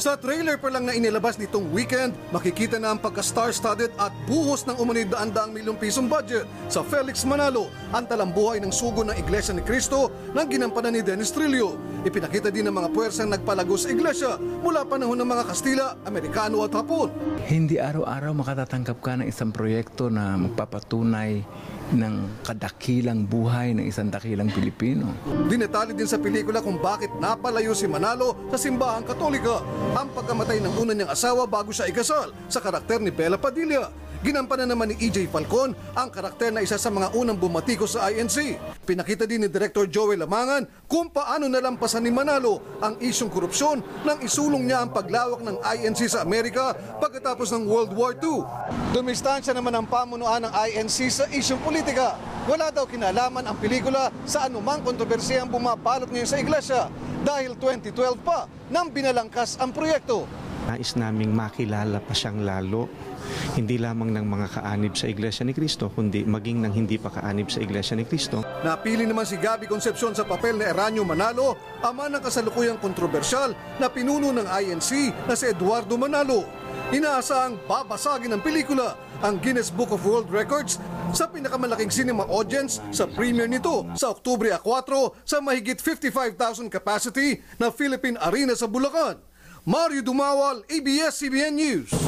Sa trailer pa lang na inilabas nitong weekend, makikita na ang pagka-star-studded at buhos ng umano'y daan-daang milyong pisong budget sa Felix Manalo, ang talambuhay ng sugo ng Iglesia ni Cristo ng ginampanan ni Dennis Trillo. Ipinakita din ng mga puwersang nagpalago sa iglesia mula panahon ng mga Kastila, Amerikano at Hapon. Hindi araw-araw makatatanggap ka ng isang proyekto na magpapatunay ng kadakilang buhay ng isang dakilang Pilipino. Dinetali din sa pelikula kung bakit napalayo si Manalo sa simbahang Katolika, ang pagkamatay ng una niyang asawa bago siya ikasal sa karakter ni Bella Padilla. Ginampanan naman ni E.J. Falcon ang karakter na isa sa mga unang bumatiko sa INC. Pinakita din ni Director Joel Lamangan kung paano nalampasan ni Manalo ang isyong korupsyon nang isulong niya ang paglawak ng INC sa Amerika pagkatapos ng World War II. Dumistansya naman ang pamunuan ng INC sa isyong politika. Wala daw kinalaman ang pelikula sa anumang kontrobersiyang bumabalot ngayon sa iglesia dahil 2012 pa nang binalangkas ang proyekto. Nais naming makilala pa siyang lalo, hindi lamang ng mga kaanib sa Iglesia ni Cristo, kundi maging ng hindi pa kaanib sa Iglesia ni Cristo. Napili naman si Gabby Concepcion sa papel ni Eranio Manalo, ama ng kasalukuyang kontrobersyal na pinuno ng INC na si Eduardo Manalo. Inaasahang babasagin ng pelikula ang Guinness Book of World Records sa pinakamalaking cinema audience sa premiere nito sa Oktubre 4 sa mahigit 55,000 capacity na Philippine Arena sa Bulacan. Mario Dumawal, ABS-CBN News.